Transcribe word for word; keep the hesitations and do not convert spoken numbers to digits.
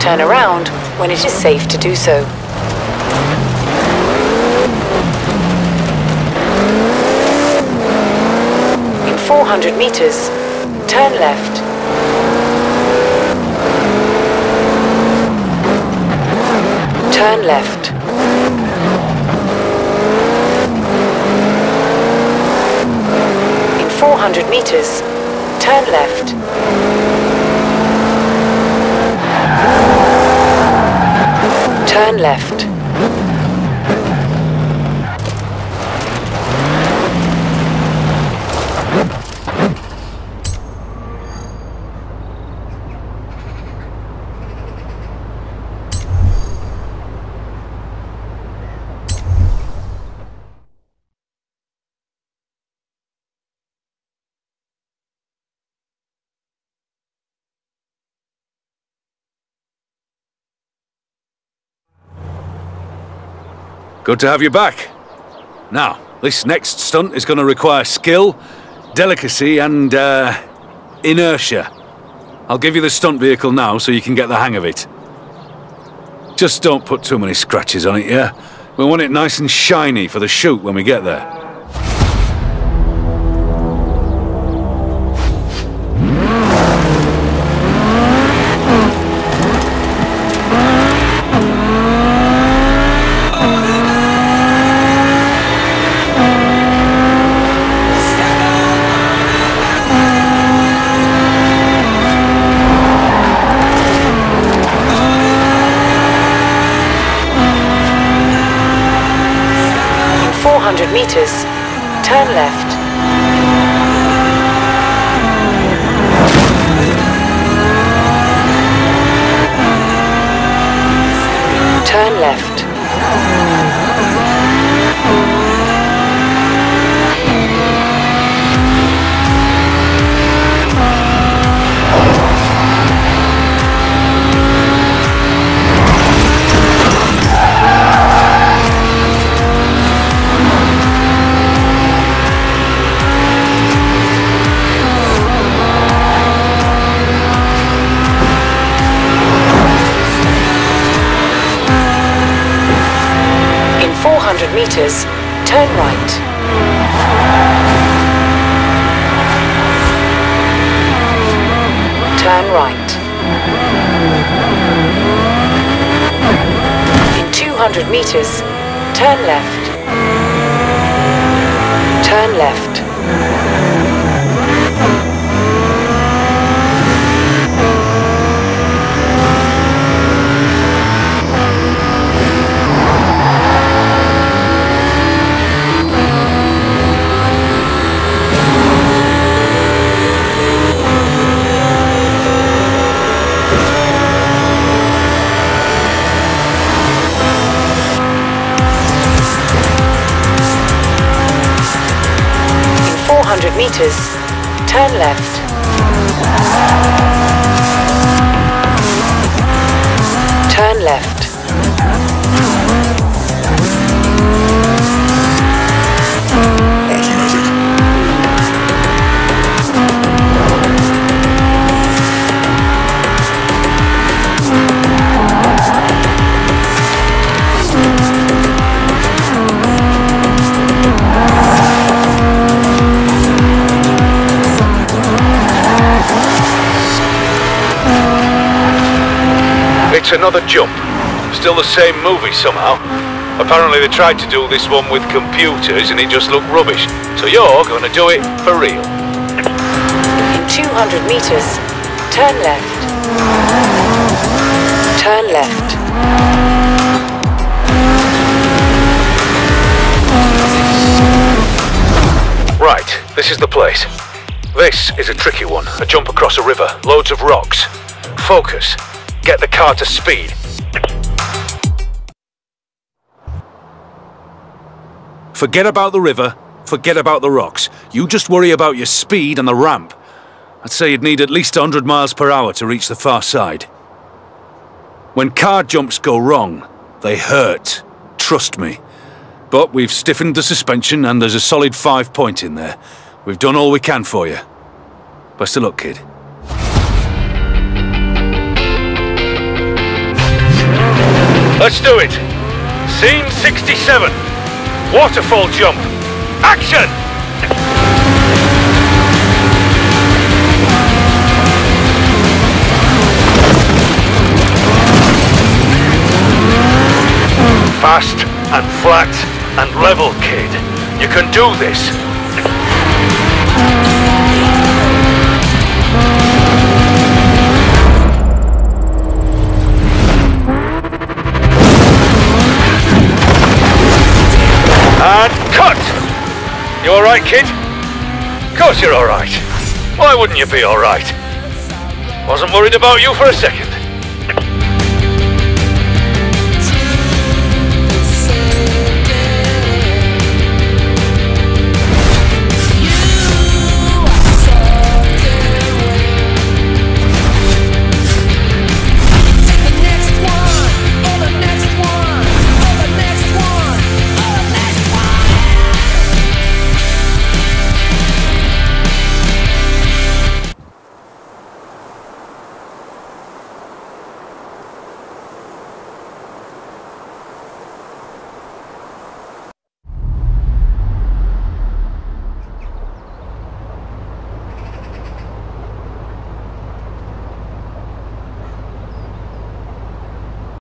Turn around when it is safe to do so. In four hundred meters, turn left. Turn left. In four hundred meters, turn left. Turn left. Good to have you back. Now, this next stunt is going to require skill, delicacy, and, uh, inertia. I'll give you the stunt vehicle now so you can get the hang of it. Just don't put too many scratches on it, yeah? We want it nice and shiny for the shoot when we get there. four hundred meters, turn left. Turn left. four hundred meters, turn right. Turn right. In two hundred meters, turn left. Turn left. four hundred meters, turn left. Turn left. It's another jump. Still the same movie somehow. Apparently they tried to do this one with computers and it just looked rubbish. So you're going to do it for real. In two hundred meters, turn left. Turn left. Right, this is the place. This is a tricky one. A jump across a river, loads of rocks. Focus. Get the car to speed. Forget about the river, forget about the rocks. You just worry about your speed and the ramp. I'd say you'd need at least one hundred miles per hour to reach the far side. When car jumps go wrong, they hurt. Trust me. But we've stiffened the suspension and there's a solid five point in there. We've done all we can for you. Best of luck, kid. Let's do it. Scene sixty-seven. Waterfall jump. Action! Fast and flat and level, kid. You can do this. And cut! You alright, kid? Of course you're alright. Why wouldn't you be alright? Wasn't worried about you for a second.